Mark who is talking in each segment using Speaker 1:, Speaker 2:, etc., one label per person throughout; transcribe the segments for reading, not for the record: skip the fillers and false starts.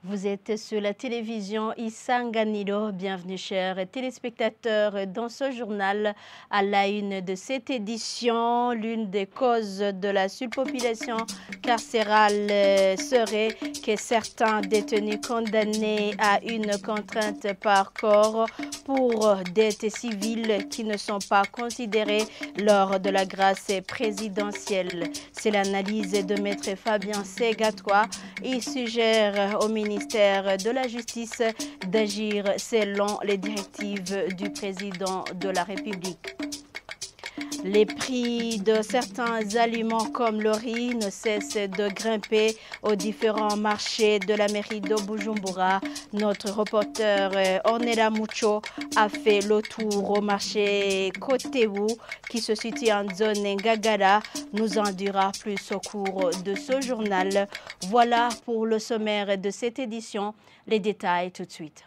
Speaker 1: Vous êtes sur la télévision Isanganiro. Bienvenue chers téléspectateurs dans ce journal. À la une de cette édition, l'une des causes de la surpopulation carcérale serait que certains détenus condamnés à une contrainte par corps pour dettes civiles qui ne sont pas considérées lors de la grâce présidentielle. C'est l'analyse de Maître Fabien Segatois. Il suggère au ministère de la Justice d'agir selon les directives du président de la République. Les prix de certains aliments comme le riz ne cessent de grimper aux différents marchés de la mairie de Bujumbura. Notre reporter Ornella Mucho a fait le tour au marché Kotebu qui se situe en zone Ngagara. Nous en dira plus au cours de ce journal. Voilà pour le sommaire de cette édition. Les détails tout de suite.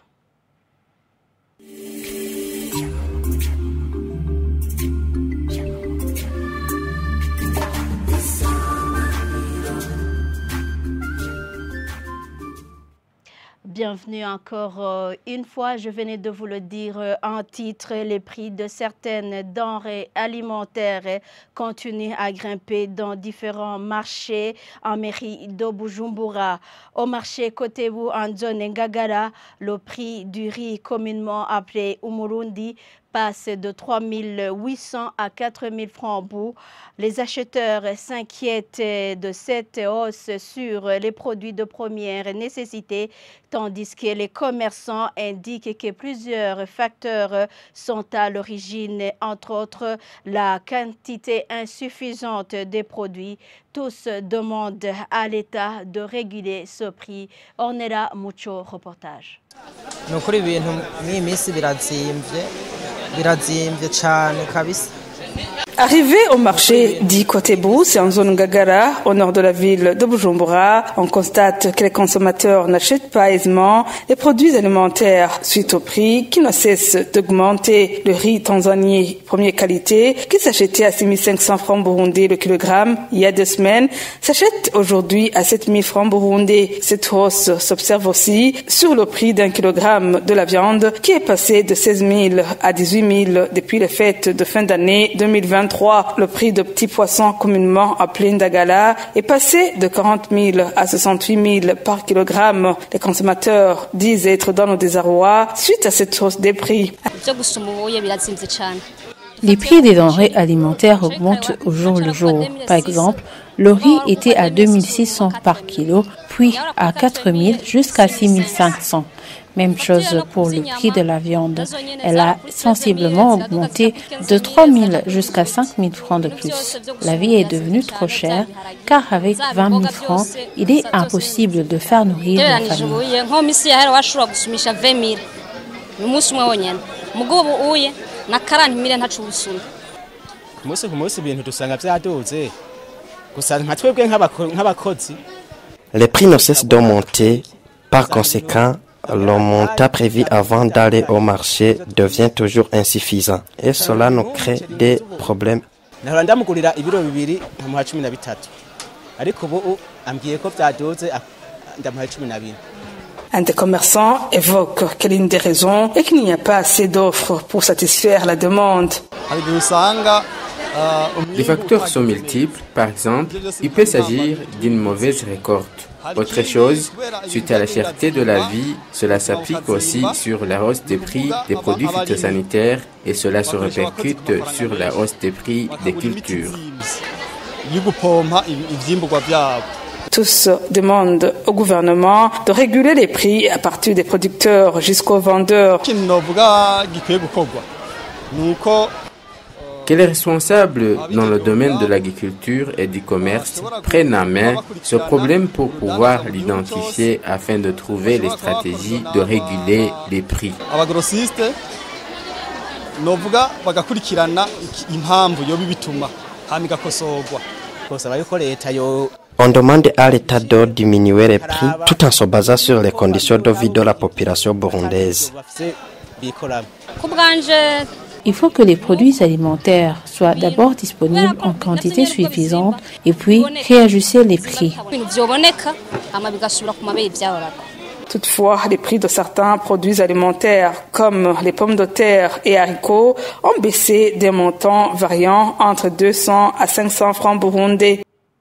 Speaker 1: Bienvenue encore une fois. Je venais de vous le dire en titre, les prix de certaines denrées alimentaires continuent à grimper dans différents marchés en mairie de Bujumbura. Au marché Kotebu en zone Ngagara, le prix du riz communément appelé Umurundi passe de 3 800 à 4 000 francs bout. Les acheteurs s'inquiètent de cette hausse sur les produits de première nécessité, tandis que les commerçants indiquent que plusieurs facteurs sont à l'origine, entre autres la quantité insuffisante des produits. Tous demandent à l'État de réguler ce prix. Ornella Mucho, reportage.
Speaker 2: Arrivé au marché dit Kotebu, c'est en zone Ngagara, au nord de la ville de Bujumbura, on constate que les consommateurs n'achètent pas aisément les produits alimentaires suite au prix qui ne cesse d'augmenter. Le riz tanzanien première qualité, qui s'achetait à 6 500 francs burundais le kilogramme il y a 2 semaines, s'achète aujourd'hui à 7 000 francs burundais. Cette hausse s'observe aussi sur le prix d'un kilogramme de la viande qui est passé de 16 000 à 18 000 depuis les fêtes de fin d'année 2023. Le prix de petits poissons communément appelé ndagala est passé de 40 000 à 68 000 par kilogramme. Les consommateurs disent être dans le désarroi suite à cette hausse des prix.
Speaker 3: Les prix des denrées alimentaires augmentent au jour le jour. Par exemple, le riz était à 2 600 par kilo, puis à 4 000 jusqu'à 6 500. Même chose pour le prix de la viande. Elle a sensiblement augmenté de 3 000 jusqu'à 5 000 francs de plus. La vie est devenue trop chère car avec 20 000 francs, il est impossible de faire nourrir la famille.
Speaker 4: Les prix ne cessent d'augmenter. Par conséquent, le montant prévu avant d'aller au marché devient toujours insuffisant et cela nous crée des problèmes.
Speaker 2: Un des commerçants évoque que l'une des raisons est qu'il n'y a pas assez d'offres pour satisfaire la demande.
Speaker 5: Les facteurs sont multiples. Par exemple, il peut s'agir d'une mauvaise récolte. Autre chose, suite à la cherté de la vie, cela s'applique aussi sur la hausse des prix des produits phytosanitaires et cela se répercute sur la hausse des prix des cultures.
Speaker 2: Tous demandent au gouvernement de réguler les prix à partir des producteurs jusqu'aux vendeurs.
Speaker 5: Que les responsables dans le domaine de l'agriculture et du commerce prennent en main ce problème pour pouvoir l'identifier afin de trouver les stratégies de réguler les prix.
Speaker 4: On demande à l'État de diminuer les prix tout en se basant sur les conditions de vie de la population burundaise.
Speaker 3: Il faut que les produits alimentaires soient d'abord disponibles en quantité suffisante et puis réajuster les prix.
Speaker 2: Toutefois, les prix de certains produits alimentaires, comme les pommes de terre et haricots, ont baissé des montants variant entre 200 à 500 francs burundais.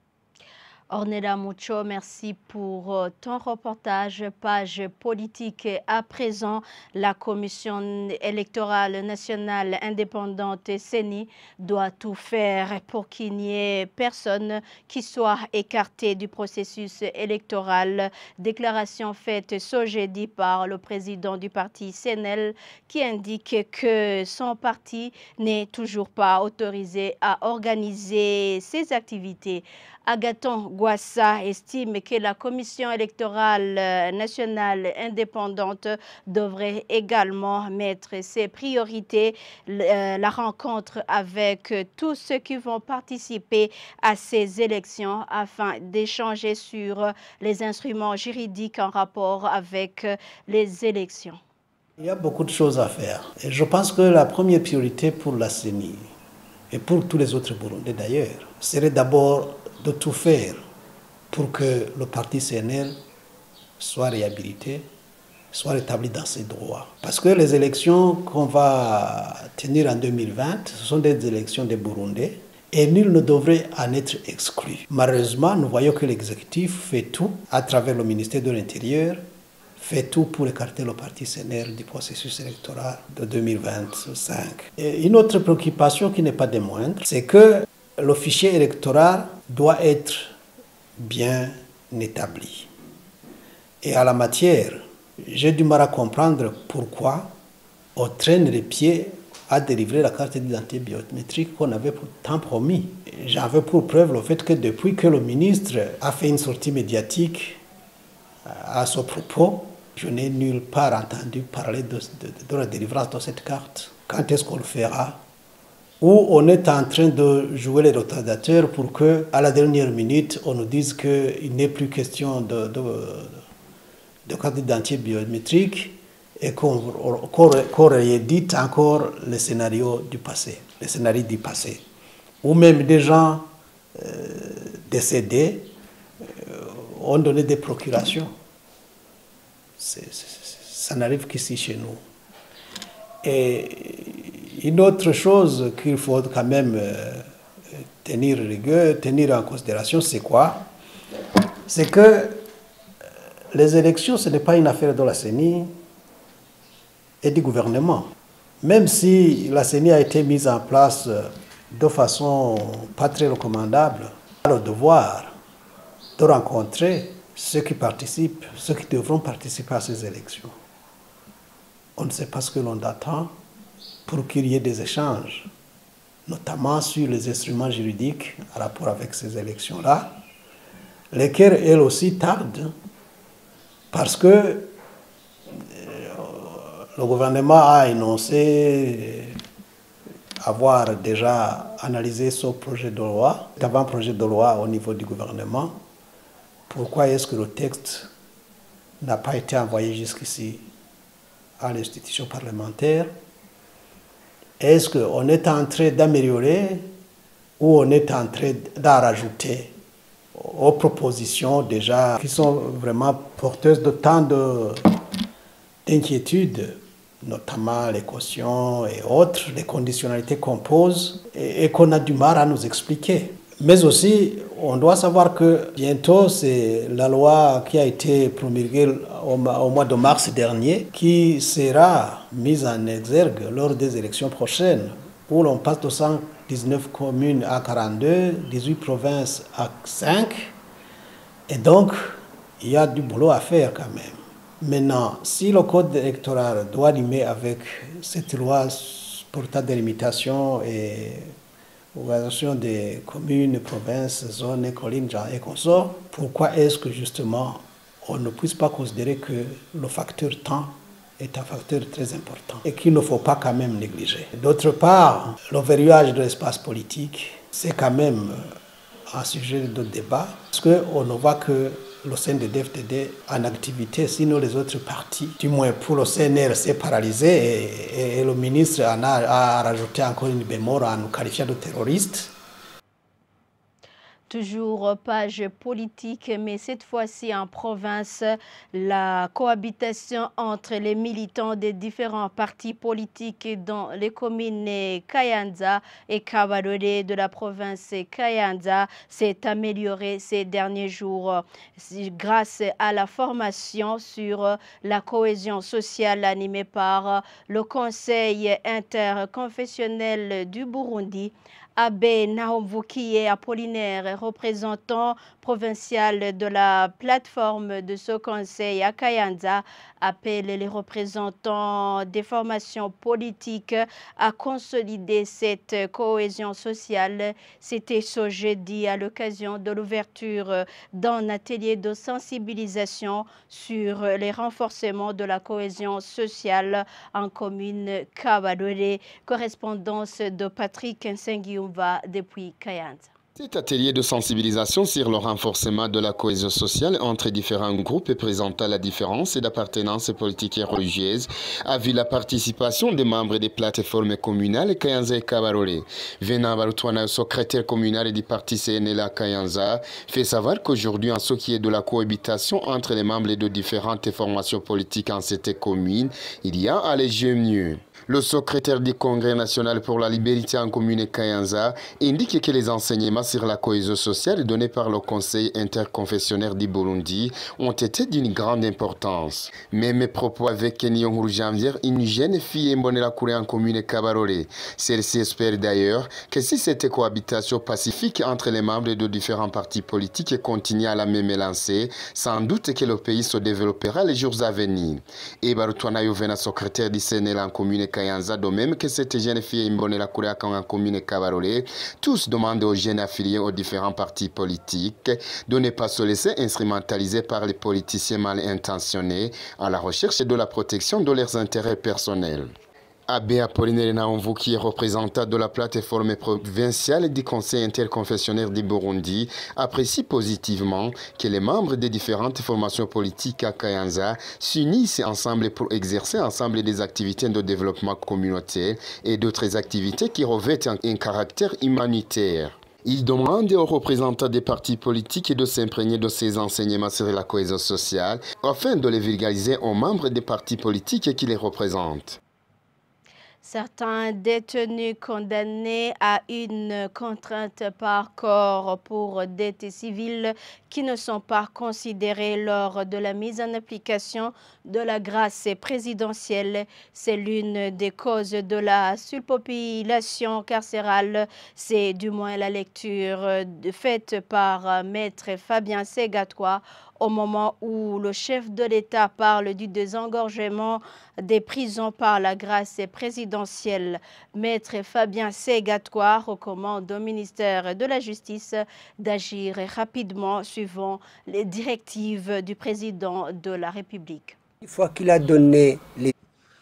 Speaker 1: Ornella Mucho, merci pour ton reportage. Page politique. À présent, la Commission électorale nationale indépendante CENI doit tout faire pour qu'il n'y ait personne qui soit écarté du processus électoral. Déclaration faite ce jeudi par le président du parti CNL qui indique que son parti n'est toujours pas autorisé à organiser ses activités. Agathon Gwassa estime que la Commission électorale nationale indépendante devrait également mettre ses priorités, la rencontre avec tous ceux qui vont participer à ces élections afin d'échanger sur les instruments juridiques en rapport avec les élections.
Speaker 6: Il y a beaucoup de choses à faire. Et je pense que la première priorité pour la CENI et pour tous les autres Burundais d'ailleurs serait d'abord de tout faire pour que le parti CNL soit réhabilité, soit rétabli dans ses droits. Parce que les élections qu'on va tenir en 2020, ce sont des élections des Burundais et nul ne devrait en être exclu. Malheureusement, nous voyons que l'exécutif fait tout, à travers le ministère de l'Intérieur, fait tout pour écarter le parti CNL du processus électoral de 2025. Et une autre préoccupation qui n'est pas des moindres, c'est que le fichier électoral doit être bien établi. Et à la matière, j'ai du mal à comprendre pourquoi on traîne les pieds à délivrer la carte d'identité biométrique qu'on avait pourtant promis. J'en veux pour preuve le fait que depuis que le ministre a fait une sortie médiatique à ce propos, je n'ai nulle part entendu parler de la délivrance de cette carte. Quand est-ce qu'on le fera? Ou on est en train de jouer les retardateurs pour qu'à la dernière minute, on nous dise qu'il n'est plus question de carte d'identité biométrique et qu'on réédite encore les scénarios du passé, les scénarios du passé. Ou même des gens décédés ont donné des procurations. Ça n'arrive qu'ici chez nous. Et une autre chose qu'il faut quand même tenir en considération, c'est quoi? C'est que les élections, ce n'est pas une affaire de la CENI et du gouvernement. Même si la CENI a été mise en place de façon pas très recommandable, on a le devoir de rencontrer ceux qui participent, ceux qui devront participer à ces élections. On ne sait pas ce que l'on attend pour qu'il y ait des échanges, notamment sur les instruments juridiques en rapport avec ces élections-là, lesquelles, elles aussi, tardent, parce que le gouvernement a énoncé avoir déjà analysé ce projet de loi, avant-projet de loi au niveau du gouvernement. Pourquoi est-ce que le texte n'a pas été envoyé jusqu'ici à l'institution parlementaire? Est-ce qu'on est en train d'améliorer ou on est en train d'en rajouter aux propositions déjà qui sont vraiment porteuses de tant d'inquiétudes, notamment les cautions et autres, les conditionnalités qu'on pose et qu'on a du mal à nous expliquer. Mais aussi, on doit savoir que bientôt, c'est la loi qui a été promulguée au mois de mars dernier qui sera mise en exergue lors des élections prochaines, où l'on passe de 119 communes à 42, 18 provinces à 5. Et donc, il y a du boulot à faire quand même. Maintenant, si le code électoral doit rimer avec cette loi portant délimitation et organisation des communes, provinces, zones, collines et consorts, pourquoi est-ce que justement on ne puisse pas considérer que le facteur temps est un facteur très important et qu'il ne faut pas quand même négliger. D'autre part, le verrouillage de l'espace politique, c'est quand même un sujet de débat parce qu'on ne voit que le CNDD-FDD en activité, sinon les autres partis, du moins pour le CNR, c'est paralysé et le ministre en a rajouté encore une bémol en nous qualifiant de terroristes.
Speaker 1: Toujours page politique, mais cette fois-ci en province, la cohabitation entre les militants des différents partis politiques dans les communes Kayanza et Kabarore de la province Kayanza s'est améliorée ces derniers jours grâce à la formation sur la cohésion sociale animée par le Conseil interconfessionnel du Burundi. Abbé Nahom Vukiye Apollinaire, représentant provincial de la plateforme de ce conseil à Kayanza, appelle les représentants des formations politiques à consolider cette cohésion sociale. C'était ce jeudi à l'occasion de l'ouverture d'un atelier de sensibilisation sur les renforcements de la cohésion sociale en commune Kabarore. Correspondance de Patrick Nsengiumva depuis Kayanza.
Speaker 7: Cet atelier de sensibilisation sur le renforcement de la cohésion sociale entre différents groupes et présentant la différence d'appartenance politique et religieuse a vu la participation des membres des plateformes communales Kayanza et Kabarore. Venant Barutwana, secrétaire communal du parti CNLA Kayanza, fait savoir qu'aujourd'hui, en ce qui est de la cohabitation entre les membres de différentes formations politiques en cette commune, il y a allégué mieux. Le secrétaire du Congrès national pour la liberté en commune Kayanza indique que les enseignements sur la cohésion sociale donnés par le Conseil interconfessionnel du Burundi ont été d'une grande importance. Même propos avec Nyonguru Janvier, une jeune fille Mbonera Kouré en commune Kabarore. Celle-ci espère d'ailleurs que si cette cohabitation pacifique entre les membres de différents partis politiques continue à la même lancée, sans doute que le pays se développera les jours à venir. Et Barutwana Yovena, secrétaire du CNL en commune Kayanza, de même que cette jeune fille Mbonera Kouré en commune Kabarore, tous demandent aux jeunes affiliés aux différents partis politiques de ne pas se laisser instrumentaliser par les politiciens mal intentionnés à la recherche de la protection de leurs intérêts personnels. Abbé Apollinaire Nahom Vukiye, représentant de la plateforme provinciale du Conseil interconfessionnel du Burundi, apprécie positivement que les membres des différentes formations politiques à Kayanza s'unissent ensemble pour exercer ensemble des activités de développement communautaire et d'autres activités qui revêtent un caractère humanitaire. Il demande aux représentants des partis politiques de s'imprégner de ces enseignements sur la cohésion sociale afin de les vulgariser aux membres des partis politiques qui les représentent.
Speaker 1: Certains détenus condamnés à une contrainte par corps pour dettes civiles qui ne sont pas considérées lors de la mise en application de la grâce présidentielle. C'est l'une des causes de la surpopulation carcérale. C'est du moins la lecture faite par Maître Fabien Segatois au moment où le chef de l'État parle du désengorgement des prisons par la grâce présidentielle. Maître Fabien Segatois recommande au ministère de la Justice d'agir rapidement suivant les directives du président de la République.
Speaker 8: Une fois qu'il a donné les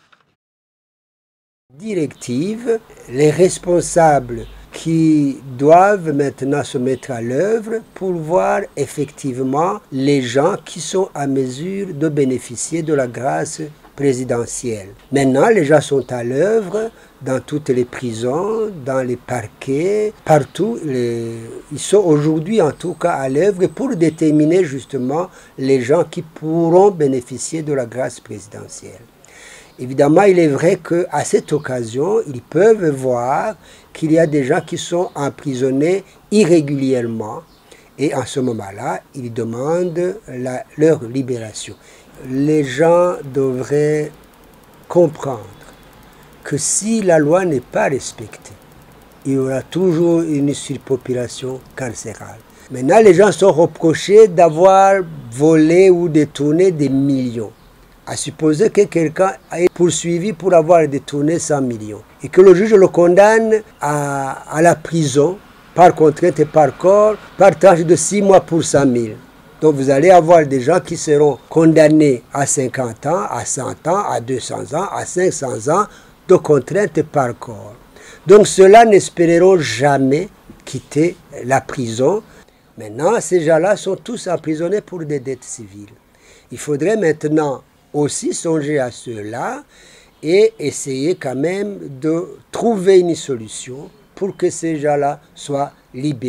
Speaker 8: directives, les responsables qui doivent maintenant se mettre à l'œuvre pour voir effectivement les gens qui sont à mesure de bénéficier de la grâce présidentielle. Maintenant, les gens sont à l'œuvre dans toutes les prisons, dans les parquets, partout. Ils sont aujourd'hui en tout cas à l'œuvre pour déterminer justement les gens qui pourront bénéficier de la grâce présidentielle. Évidemment, il est vrai qu'à cette occasion, ils peuvent voir qu'il y a des gens qui sont emprisonnés irrégulièrement et en ce moment-là, ils demandent leur libération. Les gens devraient comprendre que si la loi n'est pas respectée, il y aura toujours une surpopulation carcérale. Maintenant, les gens sont reprochés d'avoir volé ou détourné des millions. À supposer que quelqu'un est poursuivi pour avoir détourné 100 millions et que le juge le condamne à la prison par contrainte et par corps, par tranche de 6 mois pour 100 000. Donc vous allez avoir des gens qui seront condamnés à 50 ans, à 100 ans, à 200 ans, à 500 ans de contrainte par corps. Donc ceux-là n'espéreront jamais quitter la prison. Maintenant, ces gens-là sont tous emprisonnés pour des dettes civiles. Il faudrait maintenant aussi songer à cela et essayer quand même de trouver une solution pour que ces gens-là soient libérés.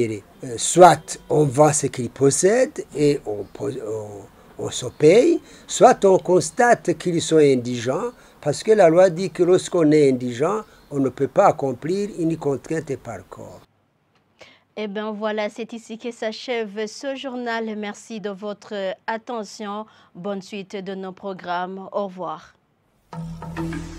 Speaker 8: soit on vend ce qu'ils possèdent et on se paye, soit on constate qu'ils sont indigents, parce que la loi dit que lorsqu'on est indigent, on ne peut pas accomplir une contrainte par corps.
Speaker 1: Eh bien voilà, c'est ici que s'achève ce journal. Merci de votre attention. Bonne suite de nos programmes. Au revoir.